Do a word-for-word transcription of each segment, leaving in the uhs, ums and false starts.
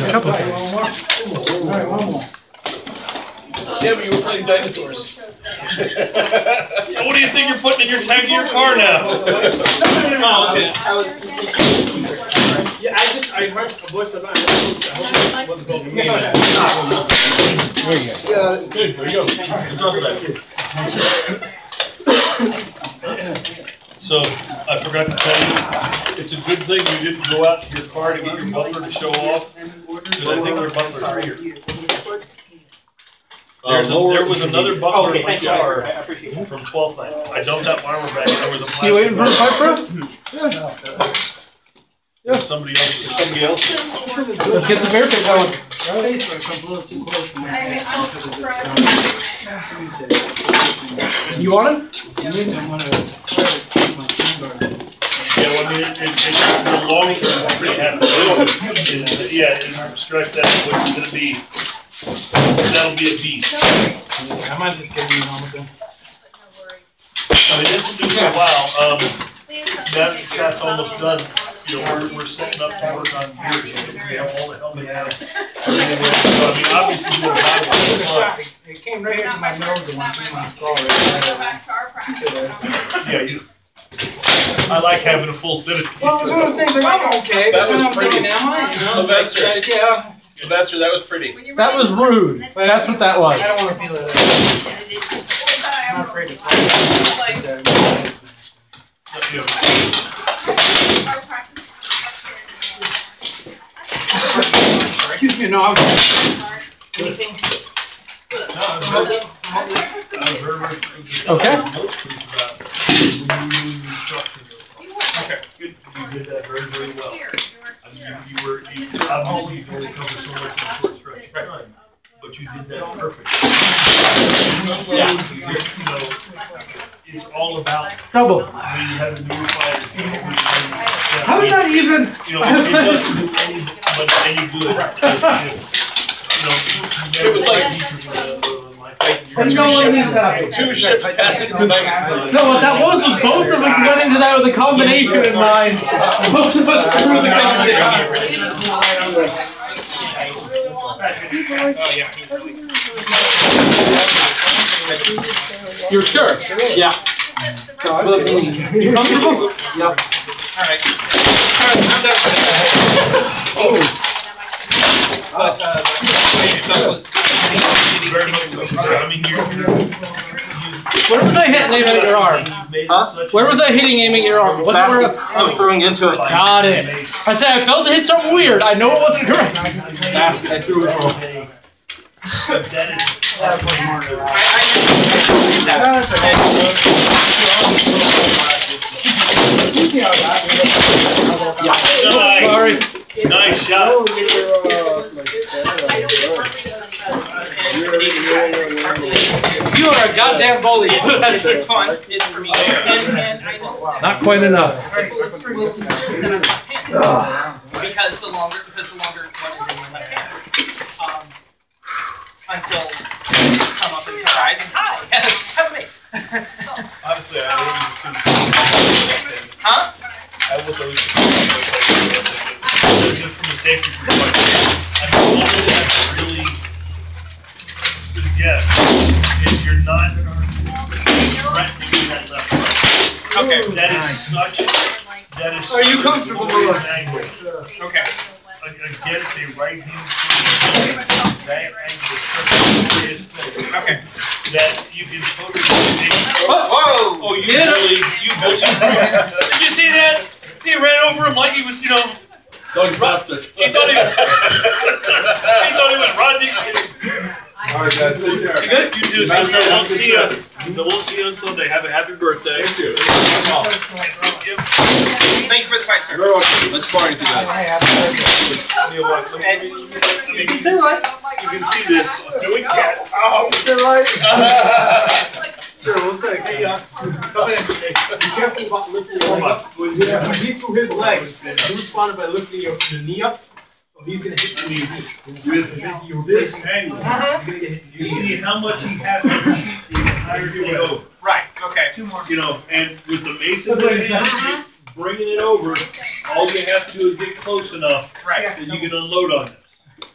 a couple of things. Yeah, but you were playing dinosaurs. Yeah, what do you think you're putting in your tank of your car now? Oh, okay. Yeah, I just, I heard a voice about it. I hope it wasn't going to be that. There you go. Yeah, good, there you go. What's up with that? So, I forgot to tell you, it's a good thing you didn't go out to your car to get your butler to show off, because I think your butler's here. There's a, there was another butler in my car from twelfth night. I dumped that armor bag and there was a plastic. You waiting for the pipe, bro? Yeah. Somebody else. Somebody else? Let's get the bear pit going. You want it? Yeah, well, I mean, it, it, it's the long term, I'm pretty happy. Yeah, and stretch that, which is gonna be, that'll be a beast. I might just get you on with them. I mean, this will do for a while. Um, that shot's almost done. You know, we're, we're setting up to work on gears. We have all the helmet out. So, I mean, obviously, you don't have one. It came right here to my nose and went through my skull. Yeah, you. I like having a full set of teeth. Well, I was gonna say, like, I'm okay, That but then was I'm thinking, pretty. am I? You know, Sylvester. like, yeah, Sylvester, that was pretty. That was rude. But that's what that was. I don't want to feel that. I'm not afraid to play. You know, Excuse me, no, I was. Anything? Okay. Okay, good. You did that very, very well. I mean, you, you were, you, obviously, you've only covered so much in a short stretch of time, but you did that perfect. Yeah. You know, it's all about, Trouble. I mean, you have a new fighter. How is that even? You know, it doesn't do any, but any good. You know, It was like- Let's go on into Two ships passing the night. No, what that was was both of us got into that with a combination in mind. Both of us threw the combination. You're sure? Yeah. You comfortable? Yep. Alright. Alright, I'm done with that. Oh. But, uh, that was. very much so. I mean, you're, Where was I hitting aiming at your arm? Huh? Where was I hitting aiming at your arm? Wasn't Basket. where I was throwing into it. Got it. I said I felt it hit something weird. I know it wasn't correct. Basket. I threw it for. that is, I, Yeah. nice. Sorry. Nice shot. You are a goddamn bully. It's fun. It's for me. Not quite enough. Because the longer, because the longer one is in my hand. Um, until you come up and surprise and hi, have a base. Honestly, I always Huh? I was always just from a safety perspective. I mean, all that I really suggest is you're not threatening that left right. Okay. That is such. That is. Are you comfortable with it? Okay. Again, it's a right hand. That angle is Okay. that you can totally. Oh, whoa! Oh, you really, you really. Did you see that? He ran over him like he was, you know. Dog bastard. He thought he was. He thought he was Rodney. Alright, guys, take care. You good? You too. So, so we'll see you. We'll see you on Sunday. Have a happy birthday. Thank you. Thank you for the fight, sir. You're welcome. Let's party together. You know what? I mean, you can see this. Doing cat. Oh, Sure, we'll take it. Yeah. Come in. Be careful about lifting your leg up. Yeah. When he threw his leg, you responded by lifting your, your knee up. So he's going to hit your knee with your this angle. You see how much he has to cheat the entire thing over. Right, okay. You know, and with the mason bringing it over, all you have to do is get close enough Right. that you can unload on it.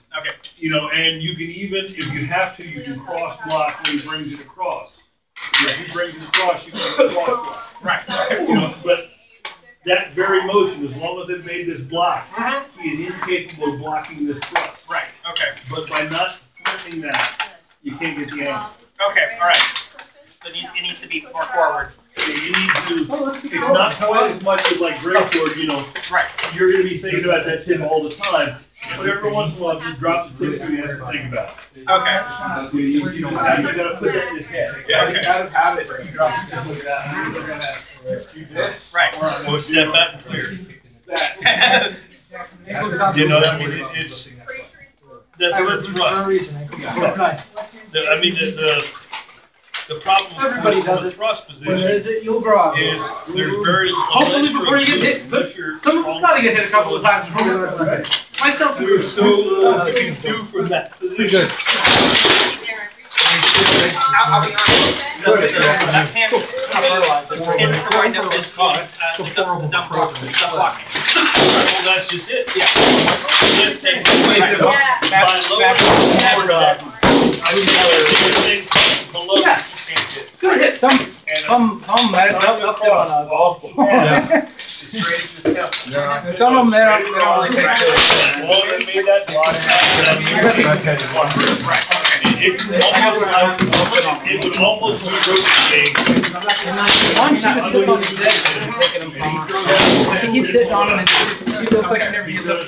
You know, and you can even, if you have to, you can cross block when he brings it across. You know, if he brings it across, you can cross block. Right. You know, but that very motion, as long as it made this block, Mm-hmm. he is incapable of blocking this thrust. Right. Okay. But by not flipping that, you can't get the angle. Okay. All right. So it needs, it needs to be more forward. So you need to, it's not quite as much as like greatboard, you know. Right. You're going to be thinking about that tip all the time. But every once in a while, just drop the tip so you have to think about it. Okay. You, you, you, know, you gotta put that in his head. Yeah, okay. gotta have it. You drop it. Look at that. They're gonna do this. Right. Or step back and clear. That. You know, I mean, it, it's, that's the thrust. The, I mean, the, the, the problem Everybody with does the it. thrust When is position it? You'll grow. is there's very. Hopefully before you get hit, but someone's got to get hit a couple of times. Myself, We're so little you can do from that position. I'll, I'll be honest. The, the, the left hand tends to wind up as being uh, the dumb, the dumb block, the dumb blocking. Well, that's just it. Yeah. Just take Right. the Back, back, forward up. I would rather things below. Yeah. Good hit. Some, And some, some men, they'll, they'll sit on a golf ball. Yeah. Some of them, they don't, they don't really take to it. Well, they made that block. Right. It it would almost be rotating. One, she just sits on his dick and taking him from her. She keeps sitting on him and she just, she looks like she never uses it.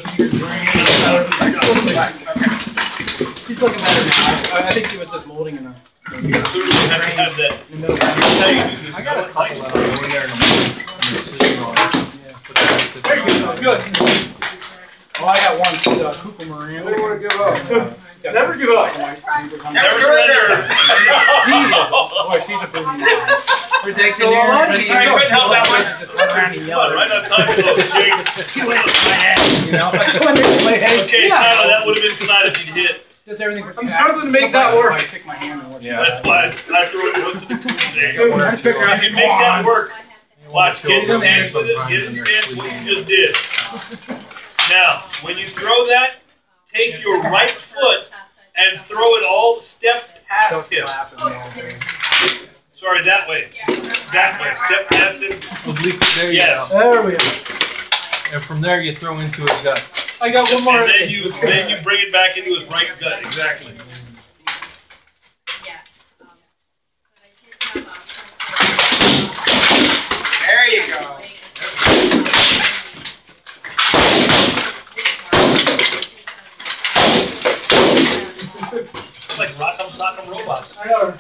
She's looking better now. I, I think she was just molding in her. You clearly have to have that. In the middle. I got a couple of them over there in the There you go. Good. Oh, I got one. She's a Cooper Marine. I don't want to give up. Never give up. Never surrender. Jesus. Boy, she's a booty. There's eggs in So there. long, Ready to sorry, go. couldn't help that one. Just run around and Come yell. on, right on time for those shakes. She went to my head. You know, like, go in there and play heads. Okay, Yeah. Tyler, that would have been flat if you'd hit. Does everything for I'm struggling to make that work. I pick my hand and watch it. That's why I threw it once in the thing. I pick her If up. you make that work, watch, get in stance with it, get in stance with what you just did. Now, when you throw that, take your right foot and throw it all step past him. Sorry, that way. That way. Step past him. Oblique, there you Yes. go. There we go. And from there you throw into his gut. I got one more. And then you then you bring it back into his right gut. Exactly. There you go. It's like rock'em sock'em robots. I got her.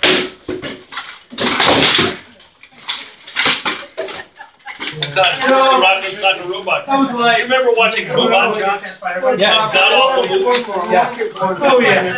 It's not rock'em sock'em robot. That was like. You remember watching Robot Jock? Yeah. God awful movie. Yeah. Oh, yeah.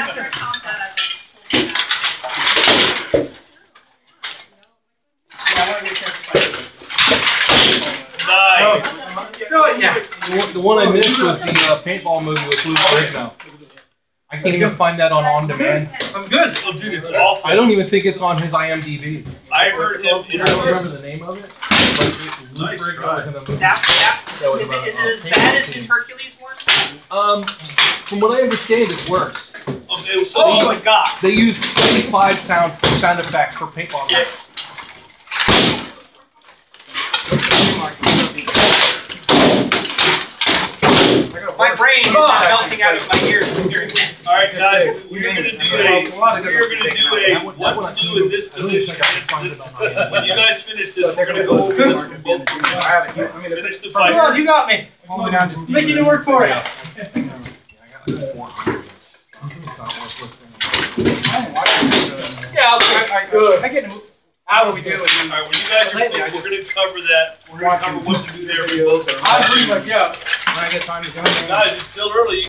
Nice. Oh, yeah. The one, the one I missed was the uh, paintball movie with Luke Breakdown. I can't even find that on on demand. I'm good. Oh, dude, it's awful. I don't even think it's on his I M D B. I heard him I in don't a remember the name of it. But Luke Nice Breakdown try. was in a movie. That, that, That was is it, about, is uh, it as paintball bad as team. his Hercules one? Um, from what I understand, it's worse. Okay, so Oh my god. They use twenty-five sound sound effects for paintball games. My brain is not melting out of my ears from hearing that. all right, guys, we're gonna do a we're gonna do a what to do in this I don't even position. think I can find it on I M D B. When you guys finish this, we're gonna go over this. We'll finish the fight. Come on, you got me. Making it work for you. Yeah, I got like four. It's not worth listening. Yeah, I'll I, I, good. I get to move. How do we do it? All right, when you guys are Lately, I finished, we're just- gonna cover that. We're gonna cover what to do there for both. I'm pretty much, yeah. When I get time to go. Guys, it's still early.